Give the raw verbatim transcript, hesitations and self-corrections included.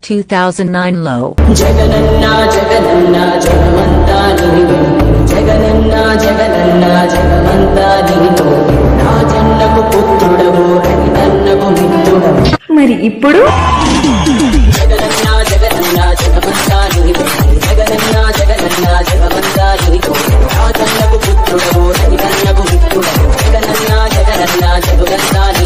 two thousand nine low. జగనన్నా జగనన్నా జగమంతా నీవే జగనన్నా జగనన్నా జగమంతా నీతో నా జన్నకు పుత్రుడవు రైతన్నకు మిత్రుడవు. మరి ఇప్పుడు జగనన్నా జగనన్నా జగమంతా నీవే జగనన్నా జగనన్నా జగమంతా నీతో నా జన్నకు పుత్రుడవు రైతన్నకు మిత్రుడవు. జగనన్నా జగనన్నా జగమంతా